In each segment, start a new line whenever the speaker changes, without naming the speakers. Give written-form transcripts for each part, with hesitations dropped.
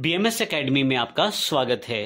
BMS academy में आपका स्वागत है।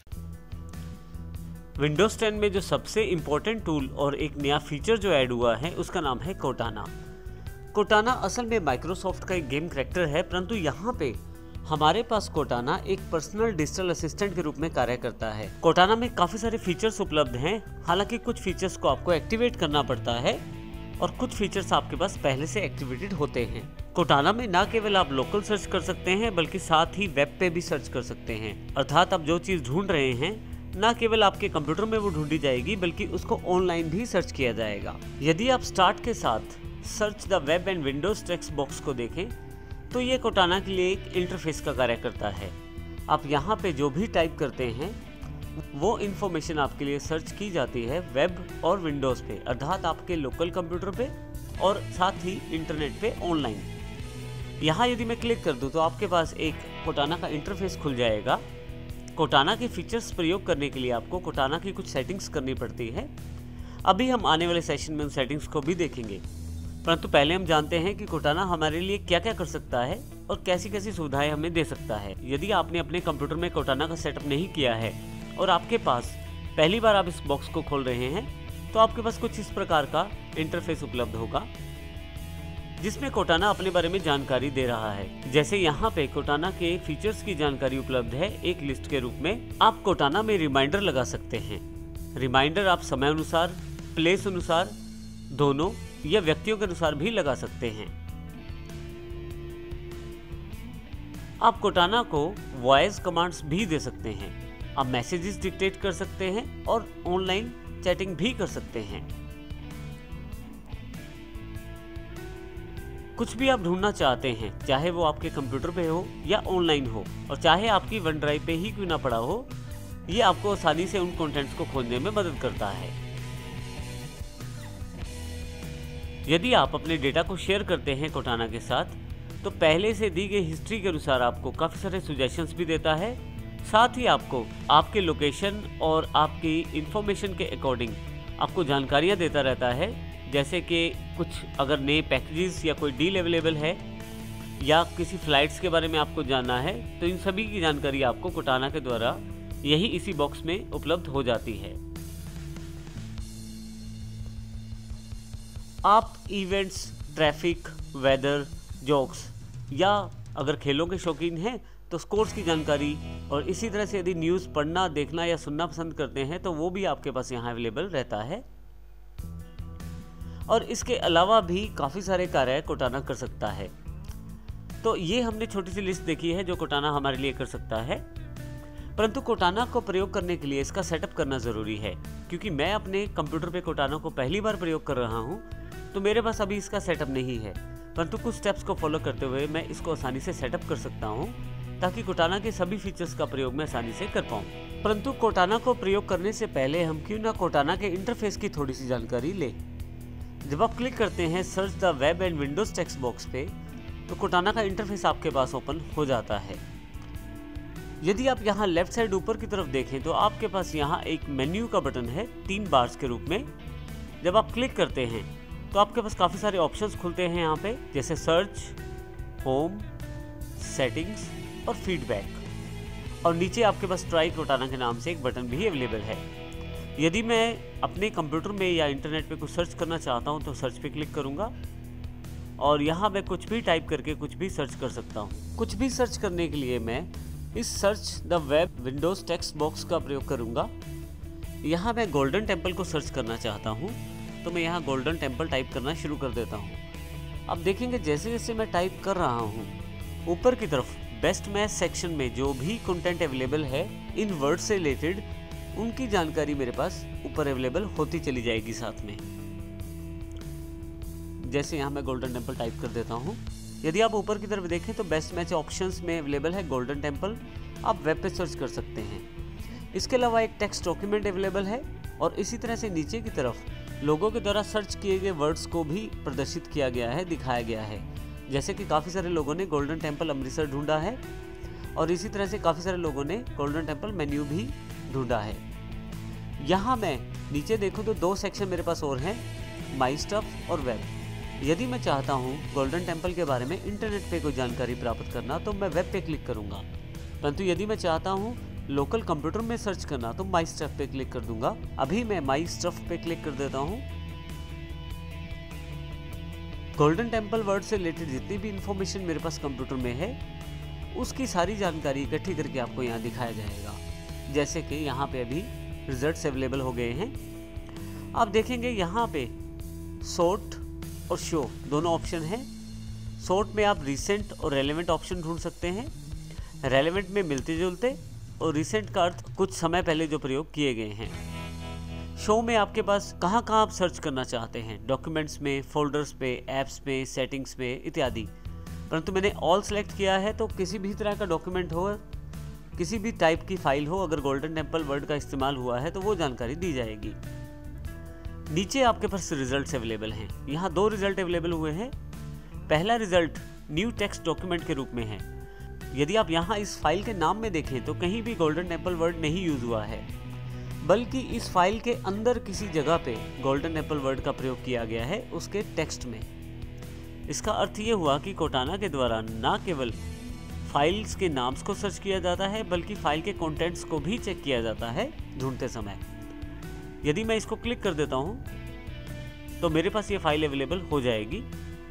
विंडोज 10 में जो सबसे इम्पोर्टेंट टूल और एक नया फीचर जो ऐड हुआ है उसका नाम है कोटाना। कोटाना असल में माइक्रोसॉफ्ट का एक गेम कैरेक्टर है, परंतु यहाँ पे हमारे पास कोटाना एक पर्सनल डिजिटल असिस्टेंट के रूप में कार्य करता है। कोटाना में काफ़ी सारे फीचर्स उपलब्ध हैं, हालांकि कुछ फीचर्स को आपको एक्टिवेट करना पड़ता है और कुछ फीचर्स आपके पास पहले से एक्टिवेटेड होते हैं। कोटाना में ना केवल आप लोकल सर्च कर सकते हैं बल्कि साथ ही वेब पे भी सर्च कर सकते हैं, अर्थात आप जो चीज़ ढूंढ रहे हैं ना केवल आपके कंप्यूटर में वो ढूंढी जाएगी बल्कि उसको ऑनलाइन भी सर्च किया जाएगा। यदि आप स्टार्ट के साथ search the web and windows text box को देखें तो ये कोटाना के लिए एक इंटरफेस का कार्य करता है। आप यहाँ पे जो भी टाइप करते हैं वो इन्फॉर्मेशन आपके लिए सर्च की जाती है वेब और विंडोज़ पे, अर्थात आपके लोकल कंप्यूटर पे और साथ ही इंटरनेट पे ऑनलाइन। यहाँ यदि मैं क्लिक कर दूँ तो आपके पास एक कोटाना का इंटरफेस खुल जाएगा। कोटाना के फीचर्स प्रयोग करने के लिए आपको कोटाना की कुछ सेटिंग्स करनी पड़ती है। अभी हम आने वाले सेशन में उन सेटिंग्स को भी देखेंगे, परंतु पहले हम जानते हैं कि कोटाना हमारे लिए क्या क्या कर सकता है और कैसी कैसी सुविधाएं हमें दे सकता है। यदि आपने अपने कंप्यूटर में कोटाना का सेटअप नहीं किया है और आपके पास पहली बार आप इस बॉक्स को खोल रहे हैं तो आपके पास कुछ इस प्रकार का इंटरफेस उपलब्ध होगा जिसमें कोटाना अपने बारे में जानकारी दे रहा है। जैसे यहाँ पे कोटाना के फीचर्स की जानकारी उपलब्ध है एक लिस्ट के रूप में। आप कोटाना में रिमाइंडर लगा सकते हैं। रिमाइंडर आप समय अनुसार, प्लेस अनुसार, दोनों या व्यक्तियों के अनुसार भी लगा सकते हैं। आप कोटाना को वॉइस कमांड्स भी दे सकते हैं। आप मैसेजेस डिक्टेट कर सकते हैं और ऑनलाइन चैटिंग भी कर सकते हैं। कुछ भी आप ढूंढना चाहते हैं, चाहे वो आपके कंप्यूटर पे हो या ऑनलाइन हो और चाहे आपकी वन ड्राइव पे ही क्यों ना पड़ा हो, ये आपको आसानी से उन कंटेंट्स को खोजने में मदद करता है। यदि आप अपने डेटा को शेयर करते हैं कोटाना के साथ तो पहले से दी गई हिस्ट्री के अनुसार आपको काफ़ी सारे सजेशंस भी देता है। साथ ही आपको आपके लोकेशन और आपकी इंफॉर्मेशन के अकॉर्डिंग आपको जानकारियां देता रहता है, जैसे कि कुछ अगर नए पैकेजेस या कोई डील अवेलेबल है या किसी फ़्लाइट्स के बारे में आपको जानना है तो इन सभी की जानकारी आपको कोटाना के द्वारा यही इसी बॉक्स में उपलब्ध हो जाती है। आप इवेंट्स, ट्रैफिक, वेदर, जोक्स या अगर खेलों के शौकीन हैं तो स्कोर्स की जानकारी और इसी तरह से यदि न्यूज़ पढ़ना, देखना या सुनना पसंद करते हैं तो वो भी आपके पास यहाँ अवेलेबल रहता है। और इसके अलावा भी काफ़ी सारे कार्य कोटाना कर सकता है। तो ये हमने छोटी सी लिस्ट देखी है जो कोटाना हमारे लिए कर सकता है, परंतु कोटाना को प्रयोग करने के लिए इसका सेटअप करना ज़रूरी है। क्योंकि मैं अपने कंप्यूटर पे कोटाना को पहली बार प्रयोग कर रहा हूँ तो मेरे पास अभी इसका सेटअप नहीं है, परंतु कुछ स्टेप्स को फॉलो करते हुए मैं इसको आसानी से सेटअप कर सकता हूँ ताकि कोटाना के सभी फीचर्स का प्रयोग मैं आसानी से कर पाऊँ। परंतु कोटाना को प्रयोग करने से पहले हम क्यों ना कोटाना के इंटरफेस की थोड़ी सी जानकारी लें। जब आप क्लिक करते हैं search the web and windows text box पे तो कोटाना का इंटरफेस आपके पास ओपन हो जाता है। यदि आप यहाँ लेफ्ट साइड ऊपर की तरफ देखें तो आपके पास यहाँ एक मेन्यू का बटन है 3 बार्स के रूप में। जब आप क्लिक करते हैं तो आपके पास काफ़ी सारे ऑप्शंस खुलते हैं यहाँ पे, जैसे सर्च, होम, सेटिंग्स और फीडबैक। और नीचे आपके पास ट्राई कोटाना के नाम से एक बटन भी अवेलेबल है। यदि मैं अपने कंप्यूटर में या इंटरनेट पे कुछ सर्च करना चाहता हूँ तो सर्च पे क्लिक करूँगा और यहाँ मैं कुछ भी टाइप करके कुछ भी सर्च कर सकता हूँ। कुछ भी सर्च करने के लिए मैं इस search the web windows text box का प्रयोग करूँगा। यहाँ मैं गोल्डन टेम्पल को सर्च करना चाहता हूँ तो मैं यहाँ गोल्डन टेम्पल टाइप करना शुरू कर देता हूँ। अब देखेंगे जैसे जैसे मैं टाइप कर रहा हूँ ऊपर की तरफ बेस्ट मैच सेक्शन में जो भी कंटेंट अवेलेबल है इन वर्ड से रिलेटेड उनकी जानकारी मेरे पास ऊपर अवेलेबल होती चली जाएगी साथ में। जैसे यहाँ मैं गोल्डन टेम्पल टाइप कर देता हूँ। यदि आप ऊपर की तरफ देखें तो बेस्ट मैच ऑप्शंस में अवेलेबल है गोल्डन टेम्पल, आप वेब पे सर्च कर सकते हैं। इसके अलावा एक टेक्स्ट डॉक्यूमेंट अवेलेबल है और इसी तरह से नीचे की तरफ लोगों के द्वारा सर्च किए गए वर्ड्स को भी प्रदर्शित किया गया है, दिखाया गया है। जैसे कि काफ़ी सारे लोगों ने गोल्डन टेम्पल अमृतसर ढूंढा है और इसी तरह से काफ़ी सारे लोगों ने गोल्डन टेम्पल मेन्यू भी ढूंढा है। यहाँ मैं नीचे देखूँ तो 2 सेक्शन मेरे पास और हैं, माई स्टफ और वेब। यदि मैं चाहता हूँ गोल्डन टेम्पल के बारे में इंटरनेट पे कोई जानकारी प्राप्त करना तो मैं वेब पे क्लिक करूँगा। परंतु यदि मैं चाहता हूँ लोकल कंप्यूटर में सर्च करना तो माई स्टफ पे क्लिक कर दूंगा। अभी मैं माई स्टफ पे क्लिक कर देता हूँ। गोल्डन टेम्पल वर्ड से रिलेटेड जितनी भी इंफॉर्मेशन मेरे पास कंप्यूटर में है उसकी सारी जानकारी इकट्ठी करके आपको यहाँ दिखाया जाएगा। जैसे कि यहाँ पे अभी रिजल्ट्स अवेलेबल हो गए हैं। आप देखेंगे यहाँ पे सॉर्ट और शो दोनों ऑप्शन हैं। सॉर्ट में आप रिसेंट और रेलेवेंट ऑप्शन ढूंढ सकते हैं। रेलेवेंट में मिलते जुलते और रिसेंट का अर्थ कुछ समय पहले जो प्रयोग किए गए हैं। शो में आपके पास कहाँ कहाँ आप सर्च करना चाहते हैं, डॉक्यूमेंट्स में, फोल्डर्स पे, ऐप्स में, सेटिंग्स में इत्यादि। परंतु मैंने ऑल सेलेक्ट किया है तो किसी भी तरह का डॉक्यूमेंट हो, किसी भी टाइप की फाइल हो, अगर गोल्डन टेम्पल वर्ड का इस्तेमाल हुआ है तो वो जानकारी दी जाएगी। नीचे आपके पास रिजल्ट्स अवेलेबल हैं। यहाँ 2 रिजल्ट अवेलेबल हुए हैं। पहला रिजल्ट न्यू टेक्स्ट डॉक्यूमेंट के रूप में है। यदि आप यहाँ इस फाइल के नाम में देखें तो कहीं भी गोल्डन टेम्पल वर्ड नहीं यूज हुआ है, बल्कि इस फाइल के अंदर किसी जगह पे गोल्डन टेम्पल वर्ड का प्रयोग किया गया है उसके टेक्स्ट में। इसका अर्थ ये हुआ कि कोटाना के द्वारा न केवल फाइल्स के नाम्स को सर्च किया जाता है बल्कि फाइल के कंटेंट्स को भी चेक किया जाता है ढूंढते समय। यदि मैं इसको क्लिक कर देता हूँ तो मेरे पास ये फाइल अवेलेबल हो जाएगी।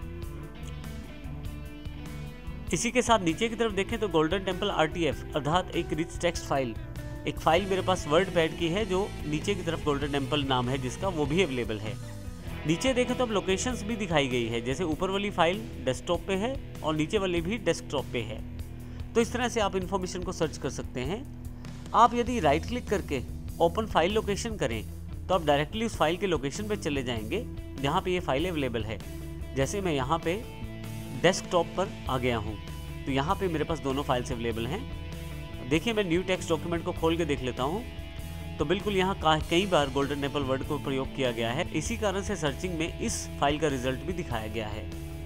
इसी के साथ नीचे की तरफ देखें तो गोल्डन टेम्पल RTF अर्थात एक रिच टेक्स्ट फाइल, एक फाइल मेरे पास वर्ड पैड की है जो नीचे की तरफ गोल्डन टेम्पल नाम है जिसका, वो भी अवेलेबल है। नीचे देखें तो अब लोकेशंस भी दिखाई गई है, जैसे ऊपर वाली फाइल डेस्कटॉप पे है और नीचे वाली भी डेस्कटॉप पे है। तो इस तरह से आप इन्फॉर्मेशन को सर्च कर सकते हैं। आप यदि राइट क्लिक करके ओपन फाइल लोकेशन करें तो आप डायरेक्टली उस फाइल के लोकेशन पे चले जाएंगे जहाँ पे ये फाइल अवेलेबल है। जैसे मैं यहाँ पे डेस्कटॉप पर आ गया हूँ तो यहाँ पे मेरे पास दोनों फाइल्स अवेलेबल हैं। देखिए मैं न्यू टेक्स्ट डॉक्यूमेंट को खोल के देख लेता हूँ तो बिल्कुल यहाँ कई बार गोल्डन टेम्पल वर्ड को प्रयोग किया गया है। इसी कारण से सर्चिंग में इस फाइल का रिजल्ट भी दिखाया गया है।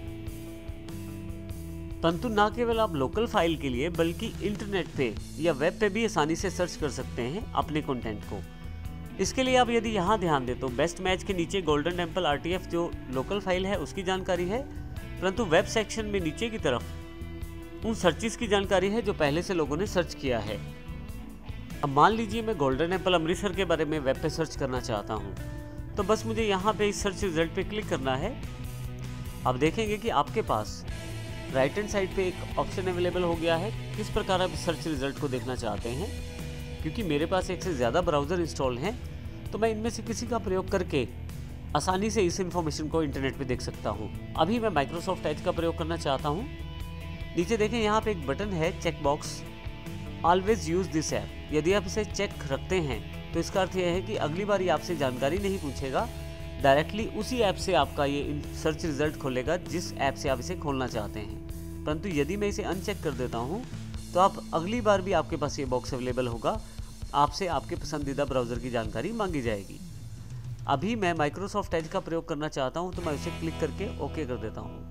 परंतु न केवल आप लोकल फाइल के लिए बल्कि इंटरनेट पे या वेब पे भी आसानी से सर्च कर सकते हैं अपने कंटेंट को। इसके लिए आप यदि यहाँ ध्यान दें तो बेस्ट मैच के नीचे गोल्डन टेम्पल RTF जो लोकल फाइल है उसकी जानकारी है, परंतु वेब सेक्शन में नीचे की तरफ उन सर्चेस की जानकारी है जो पहले से लोगों ने सर्च किया है। अब मान लीजिए मैं गोल्डन टेम्पल अमृतसर के बारे में वेब पे सर्च करना चाहता हूँ तो बस मुझे यहाँ पे इस सर्च रिजल्ट पे क्लिक करना है। आप देखेंगे कि आपके पास राइट हैंड साइड पे एक ऑप्शन अवेलेबल हो गया है किस प्रकार आप सर्च रिजल्ट को देखना चाहते हैं। क्योंकि मेरे पास एक से ज़्यादा ब्राउज़र इंस्टॉल हैं तो मैं इनमें से किसी का प्रयोग करके आसानी से इस इंफॉर्मेशन को इंटरनेट पे देख सकता हूँ। अभी मैं माइक्रोसॉफ्ट एज का प्रयोग करना चाहता हूँ। नीचे देखें यहाँ पे एक बटन है check box, always use this app. यदि आप इसे चेक रखते हैं तो इसका अर्थ यह है कि अगली बार ये आपसे जानकारी नहीं पूछेगा, डायरेक्टली उसी ऐप से आपका ये सर्च रिजल्ट खोलेगा जिस ऐप से आप इसे खोलना चाहते हैं। परंतु यदि मैं इसे अनचेक कर देता हूँ तो आप अगली बार भी आपके पास ये बॉक्स अवेलेबल होगा, आपसे आपके पसंदीदा ब्राउज़र की जानकारी मांगी जाएगी। अभी मैं माइक्रोसॉफ्ट एज का प्रयोग करना चाहता हूं तो मैं उसे क्लिक करके ओके कर देता हूं।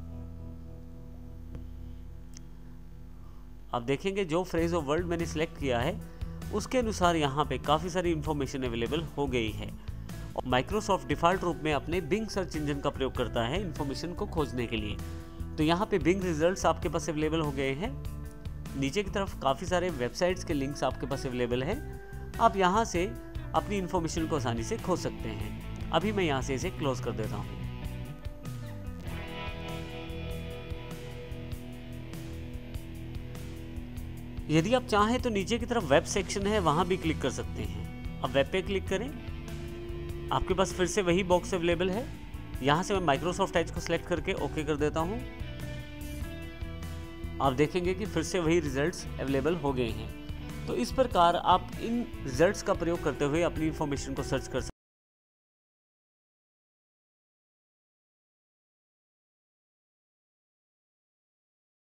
आप देखेंगे जो फ्रेज ऑफ वर्ड मैंने सिलेक्ट किया है उसके अनुसार यहाँ पे काफ़ी सारी इंफॉर्मेशन अवेलेबल हो गई है। और माइक्रोसॉफ्ट डिफ़ॉल्ट रूप में अपने बिंग सर्च इंजन का प्रयोग करता है इंफॉर्मेशन को खोजने के लिए। तो यहाँ पे बिंग रिजल्ट्स आपके पास अवेलेबल हो गए हैं। नीचे की तरफ काफ़ी सारे वेबसाइट्स के लिंक्स आपके पास अवेलेबल हैं। आप यहाँ से अपनी इंफॉर्मेशन को आसानी से खोज सकते हैं। अभी मैं यहाँ से इसे क्लोज कर देता हूँ। यदि आप चाहें तो नीचे की तरफ वेब सेक्शन है, वहाँ भी क्लिक कर सकते हैं। अब वेब पे क्लिक करें, आपके पास फिर से वही बॉक्स अवेलेबल है। यहाँ से मैं माइक्रोसॉफ्ट एज को सिलेक्ट करके ओके कर देता हूँ। आप देखेंगे कि फिर से वही रिजल्ट्स अवेलेबल हो गए हैं। तो इस प्रकार आप इन रिजल्ट्स का प्रयोग करते हुए अपनी इंफॉर्मेशन को सर्च कर सकते हैं।